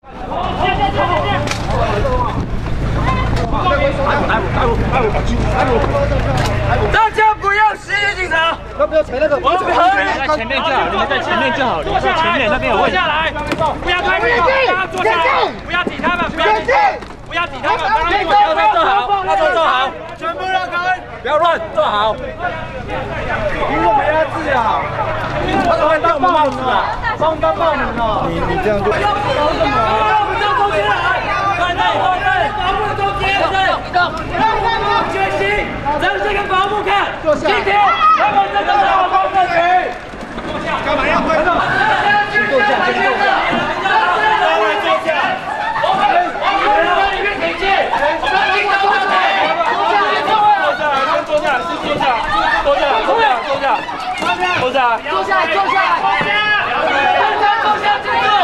大家不要袭击警察！ 要不要踩那个？ 我们和平。 在前面就好，你们在前面就好，你们在前面那边有位置。 坐下来，不要开门，大家坐下来，不要挤他们，不要挤，不要挤他们，大家坐好，大家坐好，全部让开，不要乱，坐好。 凭什么压制啊？他都会当报纸啊，帮我们当报名啊！你这样就搞什么？ 不要中间来，站在保护的中间，决心让这个保护看，今天他们这个保护问题。 干嘛要回动？请坐下，请坐下。 各位坐下。我们里面请进。坐下来，先坐下来，先坐下来，坐下来，坐下来，坐下来，坐下来，坐下来，坐下来，坐下，记住。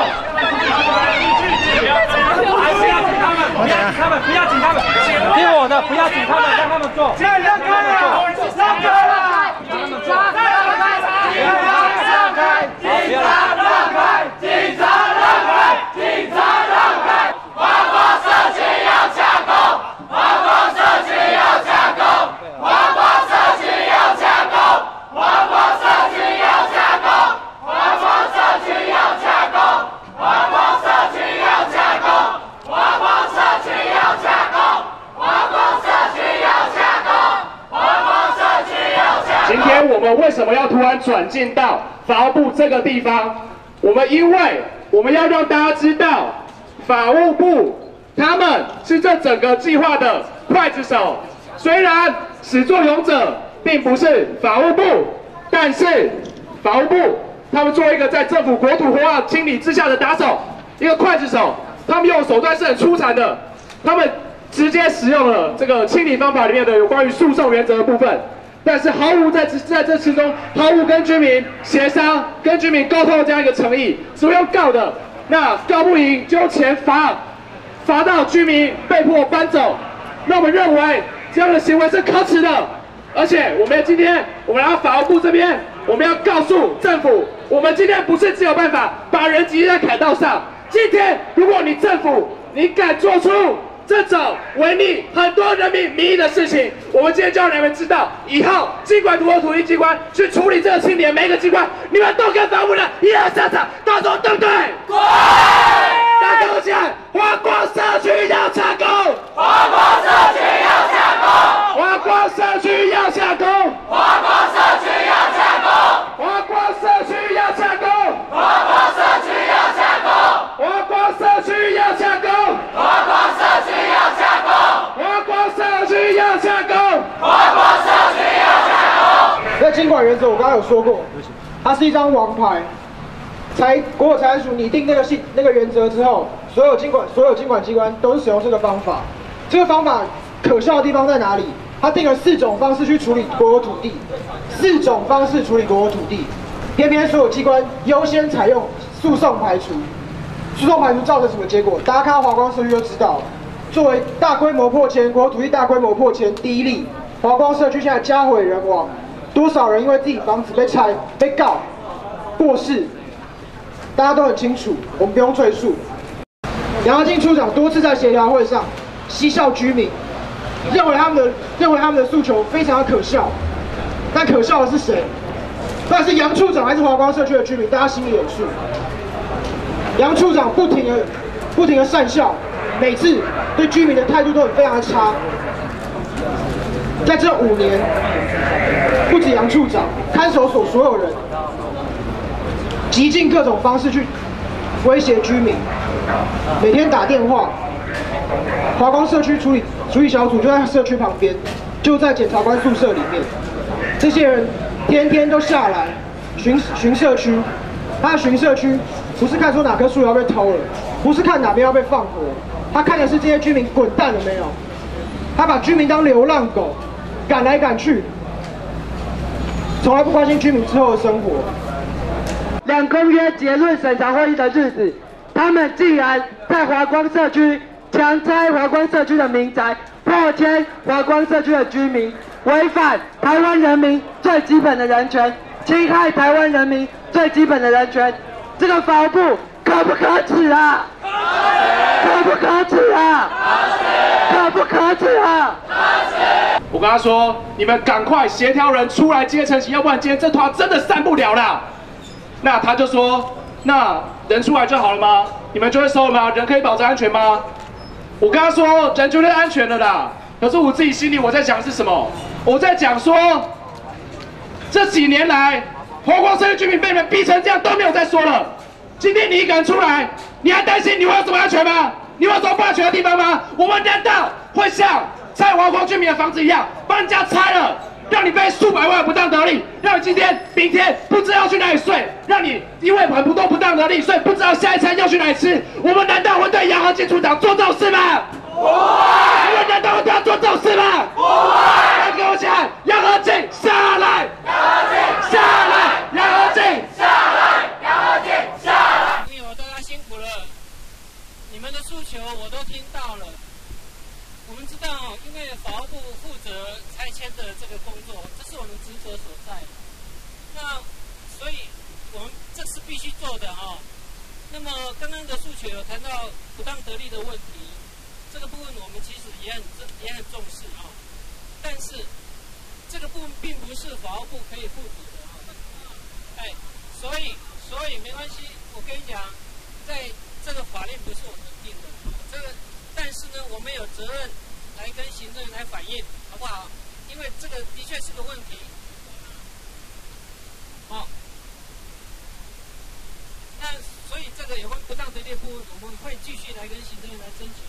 不要紧他们，听我的，不要紧他们，让他们坐。现在让开了，让开了，警察让开，让开，警察让开，警察让开，警察让开，华光社区要抢攻，华光社区要抢攻，华光社区要抢攻，华光社区要抢攻，华光社区要抢攻，华光社区要抢攻，华光社区要抢攻，华光社区要抢攻，华光社区要抢攻。 今天我们为什么要突然转进到法务部这个地方？因为我们要让大家知道，法务部他们是这整个计划的刽子手。虽然始作俑者并不是法务部，但是法务部他们作为一个在政府国土活化清理之下的打手，一个刽子手，他们用手段是很出残的，他们直接使用了这个清理方法里面的有关于诉讼原则的部分。但是毫无在这其中毫无跟居民协商、跟居民沟通这样一个诚意，只会用告的，那告不赢就用钱罚到居民被迫搬走。那我们认为这样的行为是可耻的，而且今天我们来到法务部这边，我们要告诉政府，我们今天不是只有办法把人挤在砍道上，今天如果你政府你敢做出这种违逆很多人民民意的事情，我们今天就让你们知道，以后尽管如何土地机关去处理这个清理，每一个机关你们都跟法务人一样下场，到时候对不对？对！大家跟我讲，华光社区要抢攻，华光社区要抢攻，华光社区要抢攻，华光社区要抢攻，华光社区要抢攻，华光社区要抢攻，华光社区要抢攻，华光社区要抢攻，华光社区要抢攻，华光社区要抢攻。 那监管原则我刚刚有说过，它是一张王牌。国有财产署拟定那个原则之后，所有监管机关都是使用这个方法。这个方法可笑的地方在哪里？它定了4种方式去处理国有土地，4种方式处理国有土地，偏偏所有机关优先采用诉讼排除。诉讼排除造成什么结果？大家看到华光社区就知道了。作为大规模迫迁，国有土地大规模迫迁第一例，华光社区现在家毁人亡，多少人因为自己房子被拆、被告、过世。大家都很清楚，我们不用赘述。杨耀进处长多次在协调会上嬉笑居民，认为他们的诉求非常的可笑。但可笑的是谁？不管是杨处长还是华光社区的居民，大家心里有数。杨处长不停的讪笑，每次对居民的态度都非常的差。在这5年，不止杨处长，看守所所有人。极尽各种方式去威胁居民，每天打电话。华光社区处理小组就在社区旁边，就在检察官宿舍里面。这些人天天都下来巡社区，他巡社区不是看说哪棵树要被偷了，不是看哪边要被放火，他看的是这些居民滚蛋了没有。他把居民当流浪狗，赶来赶去，从来不关心居民之后的生活。 2公约结论审查会议的日子，他们竟然在华光社区强拆华光社区的民宅，迫迁华光社区的居民，违反台湾人民最基本的人权，侵害台湾人民最基本的人权。这个法务部可不可耻啊？可不可耻啊？可不可耻啊？ 我跟他说，你们赶快协调人出来接陈情，要不然今天这团真的散不了啦。那他就说，那人出来就好了吗？你们就会收了吗？人可以保证安全吗？我跟他说，人绝对安全的啦。可是我自己心里我在讲是什么？我在讲说，这几年来，华光社区居民被你们逼成这样都没有再说了。今天你一个人出来，你还担心你会有什么安全吗？你会有什么不安全的地方吗？我们难道会像拆华光居民的房子一样，把人家拆了，让你背数百万不当得利，让你今天、明天不知道要去哪里睡，让你因为很多不当得利，所以不知道下一餐要去哪里吃？我们难道会对杨和进处长做这种事吗？不会！我们难道会对他做这种事吗？不会！来给我讲，杨和进下来！杨和进下来！杨和进下来！杨和进下来！ 朋友，大家辛苦了，你们的诉求我都听到了。我们知道，因为法务部负责拆迁的这个工作，这是我们职责所在。那所以我们这是必须做的啊。那么刚刚的诉求有谈到不当得利的问题，这个部分我们其实也很重视啊。但是这个部分并不是法务部可以负责的啊。所以没关系，我跟你讲，在这个法令不是我们定的，但是呢，我们有责任来跟行政院来反映，好不好？因为这个的确是个问题。好，那所以这个有关不当得利部分，我们会继续来跟行政院来争取。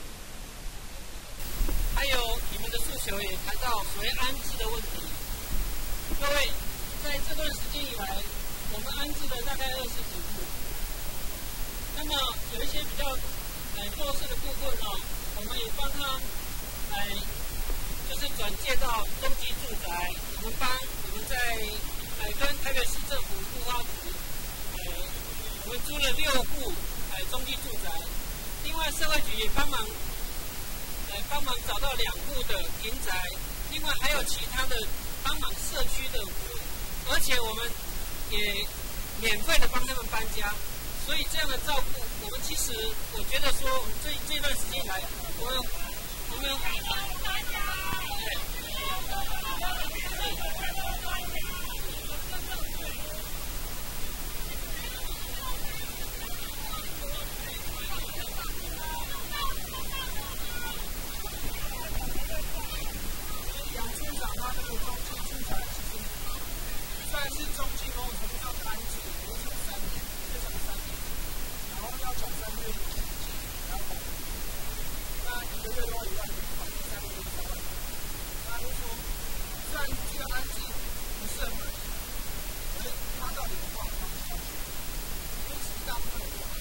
还有你们的诉求也谈到所谓安置的问题。各位，在这段时间以来，我们安置了大概20几户。那么有一些比较弱势的部分哦，我们也帮他就是转介到中级住宅，我们在跟台北市政府复发局我们租了6户中级住宅，另外社会局也帮忙找到2户的民宅，另外还有其他的帮忙社区的服务，而且我们也免费的帮他们搬家。所以这样的照顾，我们其实我觉得说，我们这段时间来，我们杨村长他这个中级住宅，其实虽然是中级工程上的安置，流程3年，最长3年。然后要缴3个月的租金，然后那1个月的话1万元，3个月3万元。那就说，虽然这个安置不是很满意，可是他到底有没有放下去？因为其实大部分人都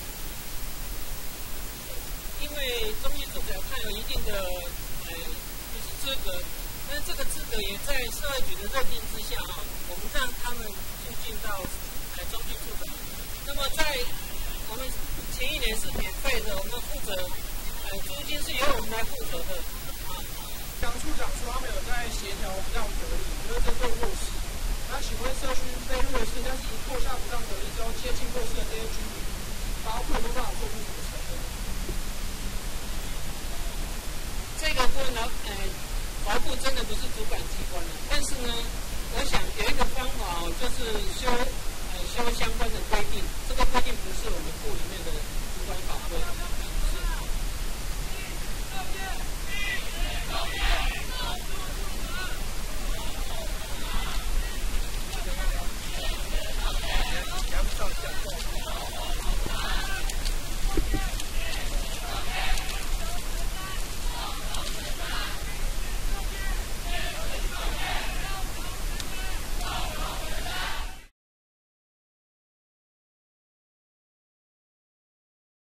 因为中级住宅它有一定的就是资格，但是这个资格也在社会局的认定之下啊，我们让他们住进到中级住宅。那么在我们前1年是免费的，我们负责，租金是由我们来负责的。杨处长说他们有在协调不当得利，就是针对弱势。那请问社区被弱势，但是一扣下不当得利之后，接近弱势的这些居民，包括都办法做出什么承诺？这个部分呢，法务部真的不是主管机关了，但是呢，我想有一个方法就是修相关的规定，这个规定不是我们部里面的主管法规。